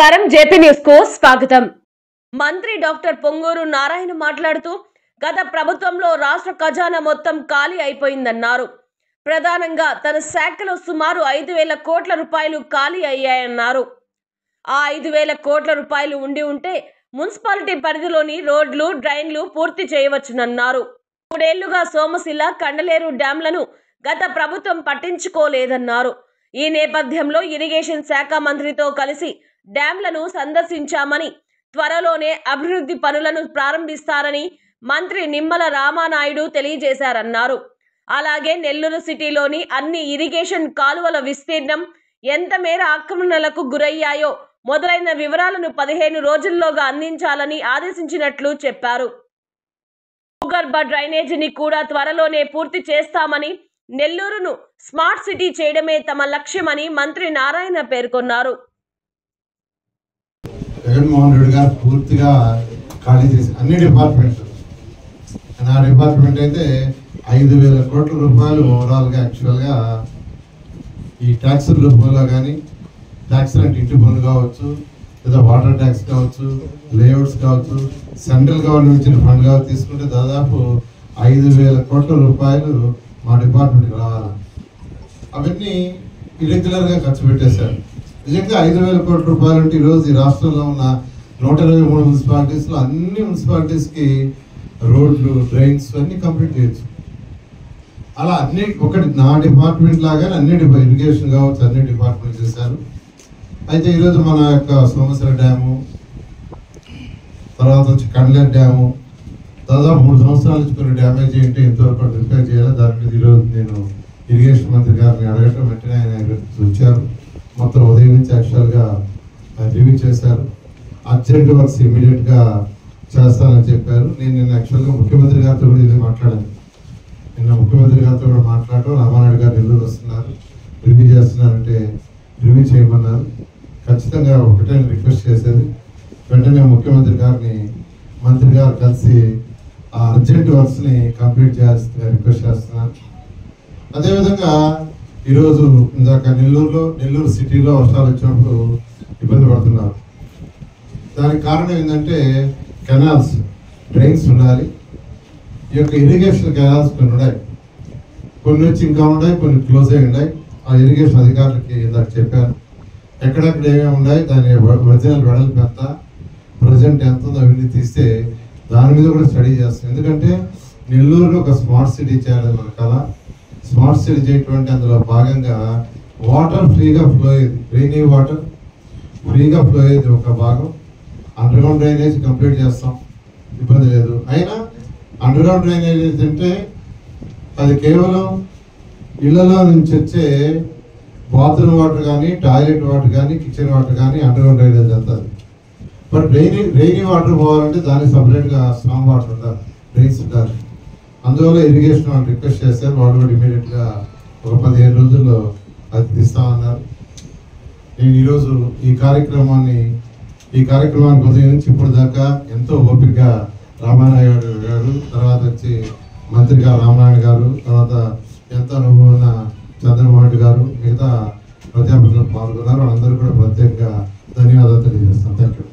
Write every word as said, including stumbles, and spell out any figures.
నమస్కారం JP news కు స్వాగతం। మంత్రి డాక్టర్ పొంగూరు నారాయణ మాట్లాడుతూ గత ప్రభుత్వంలో రాష్ట్ర ఖజానా మొత్తం ఖాళీ అయిపోయిందన్నారు। ప్రధానంగా తన శాఖలో సుమారు ఐదు వేల కోట్ల రూపాయలు ఖాళీ అయ్యాయన్నారు। ఆ ఐదు వేల కోట్ల రూపాయలు ఉండి ఉంటే మున్సిపాలిటీ పరిధిలోని రోడ్లు డ్రైన్లు పూర్తి చేయవచ్చునన్నారు। మూడేళ్లుగా సోమశిల కండలేరు డ్యాంలను గత ప్రభుత్వం పట్టించుకోలేదన్నారు। ఈ నేపథ్యంలో ఇరిగేషన్ శాఖ మంత్రితో కలిసి డ్యాంలను సందర్శించామని త్వరలోనే అభివృద్ధి పనులను ప్రారంభిస్తారని మంత్రి నిమ్మల రామానాయుడు తెలియజేశారన్నారు। అలాగే నెల్లూరు సిటీలోని అన్ని ఇరిగేషన్ కాలువల విస్తీర్ణం ఎంత మేర ఆక్రమణలకు గురయ్యాయో మొదలైన వివరాలను పదిహేను రోజుల్లోగా అందించాలని ఆదేశించినట్లు చెప్పారు। భూగర్భ డ్రైనేజీని కూడా త్వరలోనే పూర్తి చేస్తామని, నెల్లూరును స్మార్ట్ సిటీ చేయడమే తమ లక్ష్యమని మంత్రి నారాయణ పేర్కొన్నారు। జగన్మోహన్ రెడ్డి గారు పూర్తిగా ఖాళీ చేసి అన్ని డిపార్ట్మెంట్స్ నా డిపార్ట్మెంట్ అయితే ఐదు వేల కోట్ల రూపాయలు ఓవరాల్గా యాక్చువల్గా ఈ ట్యాక్స్ రూపంలో కానీ ట్యాక్స్ అంటే ఇంటి పన్ను కావచ్చు, లేదా వాటర్ ట్యాక్స్ కావచ్చు, లేఅవుట్స్ కావచ్చు, సెంట్రల్ గవర్నమెంట్ ఇచ్చిన ఫండ్ కావచ్చు తీసుకుంటే దాదాపు ఐదు వేల కోట్ల రూపాయలు మా డిపార్ట్మెంట్కి రావాలి। అవన్నీ ఇరెగ్యులర్గా ఖర్చు పెట్టేశారు। నిజంగా ఐదు వేల కోట్ల రూపాయలు అంటే ఈరోజు ఈ రాష్ట్రంలో ఉన్న నూట ఇరవై మూడు మున్సిపాలిటీస్లో అన్ని మున్సిపాలిటీస్కి రోడ్లు డ్రైన్స్ అన్నీ కంప్లీట్ చేయొచ్చు। అలా అన్ని ఒకటి నా డిపార్ట్మెంట్ లాగానే అన్ని ఇరిగేషన్ కావచ్చు అన్ని డిపార్ట్మెంట్ చేశారు। అయితే ఈరోజు మన యొక్క సోమశిల డ్యాము, తర్వాత వచ్చి కండలేరు డ్యాము దాదాపు మూడు సంవత్సరాల నుంచి కొన్ని డ్యామేజ్ ఏంటి ఎంతవరకు రిపేర్ చేయాలి దాని మీద ఈరోజు నేను ఇరిగేషన్ మంత్రి గారిని అడగటం వెంటనే ఆయన వచ్చారు। మొత్తం ఉదయం నుంచి యాక్చువల్గా రివ్యూ చేశారు। అర్జెంట్ వర్క్స్ ఇమీడియట్గా చేస్తానని చెప్పారు। నేను నిన్న యాక్చువల్గా ముఖ్యమంత్రి గారితో కూడా ఇది మాట్లాడాను। నిన్న ముఖ్యమంత్రి గారితో కూడా మాట్లాడటం రామానాయుడు గారు నెల్లూరు వస్తున్నారు, రివ్యూ చేస్తున్నారంటే రివ్యూ చేయమన్నారు। ఖచ్చితంగా ఒకటే రిక్వెస్ట్ చేసేది వెంటనే ముఖ్యమంత్రి గారిని మంత్రి గారు కలిసి ఆ అర్జెంట్ వర్క్స్ని కంప్లీట్ చేయాల్సిందిగా రిక్వెస్ట్ చేస్తున్నాను। అదేవిధంగా ఈరోజు ఇందాక నెల్లూరులో నెల్లూరు సిటీలో వర్షాలు వచ్చినప్పుడు ఇబ్బంది పడుతున్నారు। దానికి కారణం ఏంటంటే కెనాల్స్ డ్రైన్స్ ఉండాలి। ఈ యొక్క ఇరిగేషన్ కెనాల్స్ కొన్ని ఉన్నాయి, కొన్ని వచ్చి ఇంకా ఉన్నాయి, కొన్ని క్లోజ్ అయి ఉన్నాయి। ఆ ఇరిగేషన్ అధికారులకి ఇందాక చెప్పాను ఎక్కడెక్కడ ఏమేమి ఉన్నాయి, దాని ఒరిజినల్ వెడల్పు ఎంత, ప్రజెంట్ ఎంత ఉందో అవన్నీ తీస్తే దాని మీద కూడా స్టడీ చేస్తాం। ఎందుకంటే నెల్లూరులో ఒక స్మార్ట్ సిటీ చేయాలి మన కళ। స్మార్ట్ సిటీ చేయటువంటి అందులో భాగంగా వాటర్ ఫ్రీగా ఫ్లో అయ్యేది, రెయినీ వాటర్ ఫ్రీగా ఫ్లో అయ్యేది ఒక భాగం। అండర్ గ్రౌండ్ డ్రైనేజ్ కంప్లీట్ చేస్తాం, ఇబ్బంది లేదు। అయినా అండర్ గ్రౌండ్ డ్రైనేజ్ అంటే అది కేవలం ఇళ్లలో నుంచి వచ్చే బాత్రూమ్ వాటర్ కానీ టాయిలెట్ వాటర్ కానీ కిచెన్ వాటర్ కానీ అండర్ గ్రౌండ్ డ్రైనేజ్ వెళ్తుంది। బట్ రెయినీ రెయినీ వాటర్ పోవాలంటే దానికి సపరేట్గా స్ట్రాంగ్ వాటర్ ఉండాలి, డ్రైన్స్ ఉండాలి। అందువల్ల ఇరిగేషన్ వాళ్ళు రిక్వెస్ట్ చేశారు, వాళ్ళు కూడా ఇమీడియట్గా ఒక పదిహేను రోజుల్లో అది తీస్తామన్నారు। నేను ఈరోజు ఈ కార్యక్రమాన్ని ఈ కార్యక్రమానికి ఉదయం నుంచి ఇప్పుడు దాకా ఎంతో ఓపికగా రామానాయుడు గారు, తర్వాత వచ్చి మంత్రి గారు రామనారాయణ గారు, తర్వాత ఎంతో అనుభవం ఉన్న చంద్రబాబు నాయుడు గారు, మిగతా ప్రజాప్రతినిధులు పాల్గొన్నారు। వాళ్ళందరూ కూడా ప్రత్యేకంగా ధన్యవాదాలు తెలియజేస్తాను। Thank you.